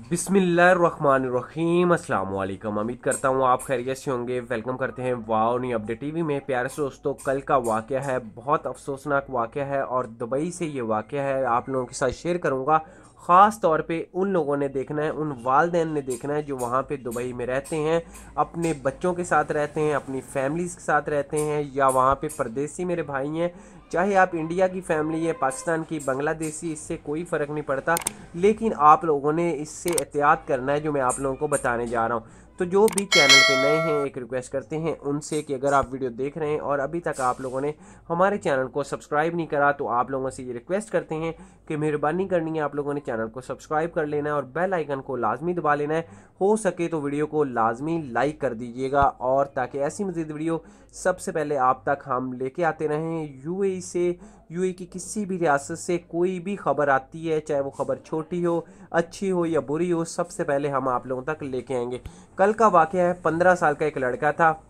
बिस्मिल्लाहिर्रहमानिर्रहीम। अस्सलाम वालेकुम। उम्मीद करता हूँ आप खैरियत से होंगे। वेलकम करते हैं वाओ न्यू अपडेट टीवी में। प्यारे से दोस्तों, कल का वाक़या है, बहुत अफसोसनाक वाक़या है और दुबई से ये वाक़या है, आप लोगों के साथ शेयर करूँगा। ख़ास तौर पे उन लोगों ने देखना है, उन वालिदैन ने देखना है जो वहाँ पे दुबई में रहते हैं, अपने बच्चों के साथ रहते हैं, अपनी फैमिलीज़ के साथ रहते हैं, या वहाँ पे परदेसी मेरे भाई हैं। चाहे आप इंडिया की फैमिली है, पाकिस्तान की, बांग्लादेशी, इससे कोई फ़र्क नहीं पड़ता, लेकिन आप लोगों ने इससे एहतियात करना है जो मैं आप लोगों को बताने जा रहा हूँ। तो जो भी चैनल पे नए हैं, एक रिक्वेस्ट करते हैं उनसे कि अगर आप वीडियो देख रहे हैं और अभी तक आप लोगों ने हमारे चैनल को सब्सक्राइब नहीं करा, तो आप लोगों से ये रिक्वेस्ट करते हैं कि मेहरबानी करनी है, आप लोगों ने चैनल को सब्सक्राइब कर लेना है और बेल आइकन को लाजमी दबा लेना है। हो सके तो वीडियो को लाजमी लाइक कर दीजिएगा, और ताकि ऐसी मज़ीद वीडियो सबसे पहले आप तक हम लेके आते रहें। यूएई से, यूएई की किसी भी रियासत से कोई भी खबर आती है, चाहे वो खबर छोटी हो, अच्छी हो या बुरी हो, सबसे पहले हम आप लोगों तक लेके आएंगे। कल का वाक़या है, 15 साल का एक लड़का था।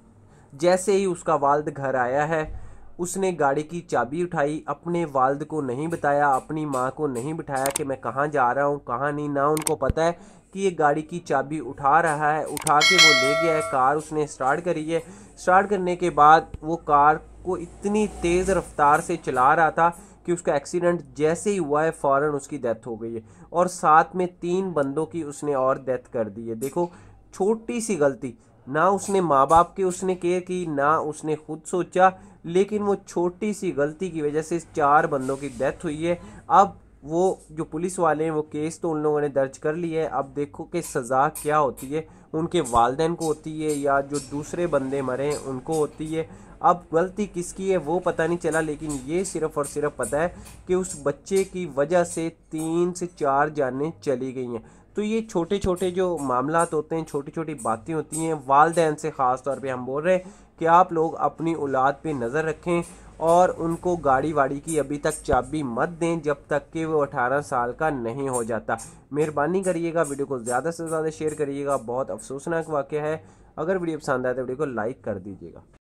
जैसे ही उसका वाल्द घर आया है, उसने गाड़ी की चाबी उठाई, अपने वाल्द को नहीं बताया, अपनी माँ को नहीं बिठाया कि मैं कहाँ जा रहा हूँ कहाँ नहीं। ना उनको पता है कि ये गाड़ी की चाबी उठा रहा है, उठा के वो ले गया है। कार उसने स्टार्ट करी है। स्टार्ट करने के बाद वो कार को इतनी तेज़ रफ्तार से चला रहा था कि उसका एक्सीडेंट जैसे ही हुआ है, फ़ौरन उसकी डेथ हो गई है, और साथ में 3 बंदों की उसने और डेथ कर दी है। देखो, छोटी सी गलती, ना उसने माँ बाप के उसने केयर की, ना उसने खुद सोचा, लेकिन वो छोटी सी गलती की वजह से 4 बंदों की डेथ हुई है। अब वो जो पुलिस वाले हैं, वो केस तो उन लोगों ने दर्ज कर लिया है। अब देखो कि सज़ा क्या होती है, उनके वालिदैन को होती है या जो दूसरे बंदे मरे हैं उनको होती है। अब गलती किसकी है वो पता नहीं चला, लेकिन ये सिर्फ़ और सिर्फ पता है कि उस बच्चे की वजह से 3 से 4 जानें चली गई हैं। तो ये छोटे छोटे जो मामलात होते हैं, छोटी छोटी बातें होती हैं, वालिदैन से ख़ास तौर पे हम बोल रहे हैं कि आप लोग अपनी औलाद पे नज़र रखें और उनको गाड़ी वाड़ी की अभी तक चाबी मत दें जब तक कि वो 18 साल का नहीं हो जाता। मेहरबानी करिएगा, वीडियो को ज़्यादा से ज़्यादा शेयर करिएगा। बहुत अफसोसनाक वाक़या है। अगर वीडियो पसंद आए तो वीडियो को लाइक कर दीजिएगा।